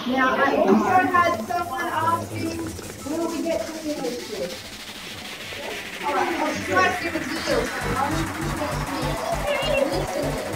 Now, I also had someone asking, will we get to finish this? Alright, I'll try to do a deal. So I want you to listen.